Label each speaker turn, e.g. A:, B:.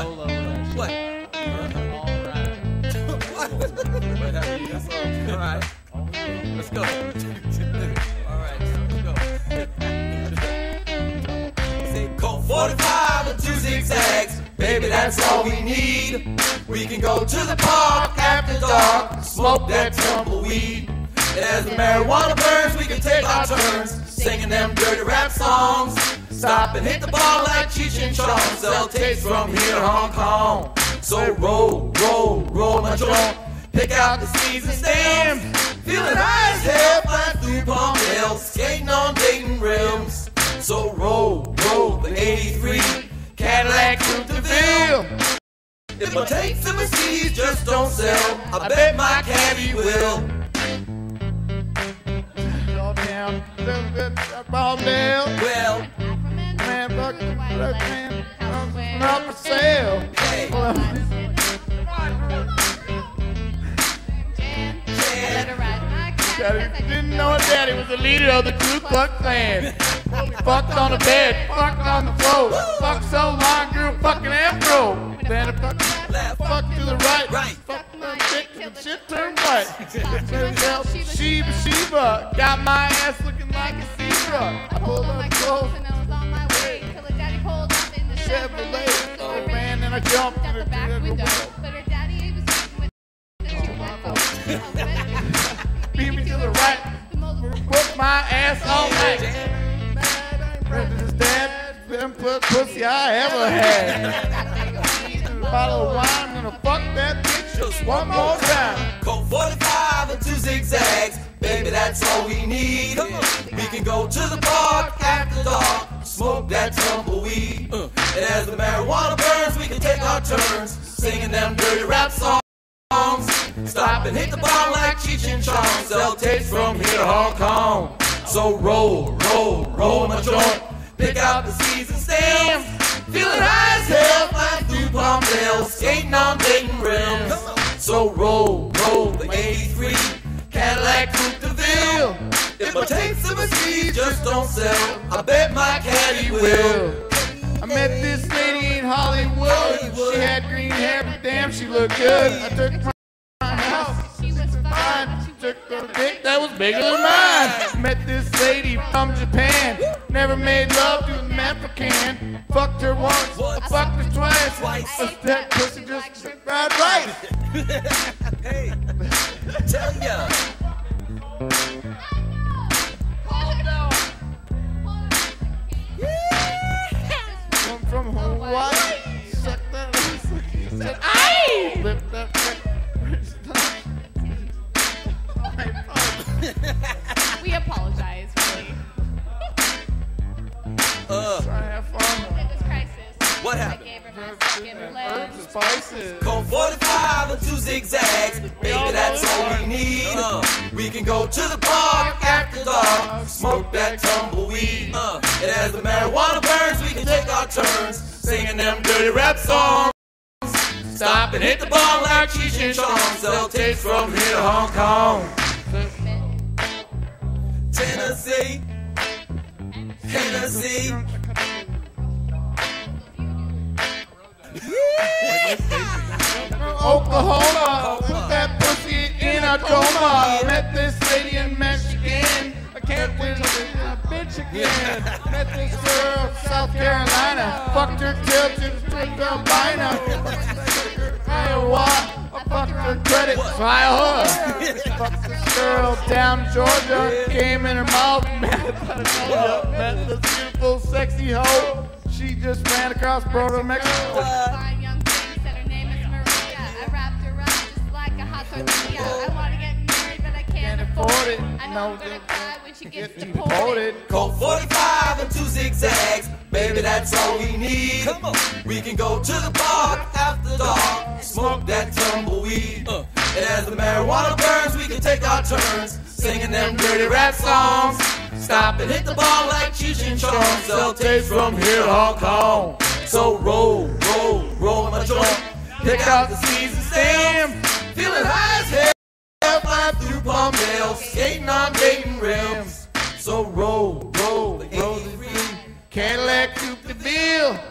A: What?
B: solo that
A: What?
B: shit.
A: All right. Let's go. All right, let's go. Say Colt 45 and 2 zigzags. Baby, that's all we need. We can go to the park after dark, smoke that tumbleweed. And as the marijuana burns, we can take our turns singing them dirty rap songs. Stop and hit the ball like Cheech and Chong. Sell tapes from here to Hong Kong. So roll, roll, roll my joint. Pick out the seeds and stems. Feeling high as hell, flying through Palmdale, skating on Dayton rims. So roll, roll the 83 Cadillac Coupe de Ville. If my tapes and my CDs just don't sell, I bet my caddy will.
C: Palmdale,
A: Well,
C: man, fuck, man, not for sale.
A: hey,
C: Didn't know Daddy was the leader of the Ku Klux Klan. Fucked on the bed, fucked on the floor. Fucked so long, grew a fucking afro. Then a fuck to the right, fuck my dick till the shit turned white. Sheba, Sheba, got my ass looking like a zebra. I pulled on my clothes and I was on my way till her daddy pulled up in the Chevrolet. I ran and I jumped
D: out the back window, but her daddy was with
C: beat me to the right, put my ass all night. His dad, been put pussy I ever had. Bottle of wine, I'm gonna fuck that bitch just one more time.
A: Colt 45 and 2 zigzags, baby, that's all we need. We can go to the park after dark, smoke that tumbleweed. And as the marijuana burns, we can take our turns singing them dirty rap songs. Stop and hit the bar like Cheech and Chong. Sell tapes from here to Hong Kong. So roll, roll, roll my joint. Pick out the seeds and stems. Feeling high as hell, flying through Palmdale, skating on Dayton rims. So roll, roll the 83 Cadillac Coupe de Ville. If my tapes and my CDs just don't sell, I bet my caddy will.
C: I met this lady in Hollywood. She had green hair, but damn, she looked good. I took my house.
D: She was fine.
C: She took a dick that was bigger than mine. Met this lady from Japan. Never made love to a man for can. Fucked her once, I fucked her twice. That pussy just fried right.
A: Hey, tell ya.
C: From Hawaii. Suck that. Said, aye! Lift that.
D: We apologize, really.
C: Try to have fun.
D: It was crisis.
A: What
D: I
A: happened?
D: gave her my second leg.
C: Herbs and spices.
A: Colt 45 and 2 zigzags, baby, that's all we need. We can go to the park after dark, smoke that tumbleweed. And as the marijuana burns, we can take our turns singing them dirty rap songs. Stop and hit the bar like Cheech and Chong. Sell tapes from here to Hong Kong. Tennessee, Tennessee.
C: Oklahoma, with that pussy in a coma. Met this lady in Michigan. I can't win a bitch again. Met this girl in South Carolina. Fucked her till she was albino. Iowa, I fucked her credit, Iowa. Fucked this girl down in Georgia. Came in her mouth. Met this beautiful, sexy hoe. She just ran across border to Mexico.
D: Fine young lady said her name is Maria. I wrapped her up just like a hot tortilla. I want to get married, but I can't afford it. I know I'm gonna cry when she gets deported.
A: Colt 45 and 2 zigzags, baby, that's all we need. We can go to the park after dark, smoke that tumbleweed. And as the marijuana burns, we can take our turns singing them dirty rap songs. Stop and hit the ball like Cheech and Chong. Sell tapes from here to Hong Kong. So roll, roll, roll my joint. Pick out the seeds and stems. Feeling high as hell, flying through Palmdale, skating on Dayton rims. So roll, roll, roll the
C: Cadillac Coupe de Ville.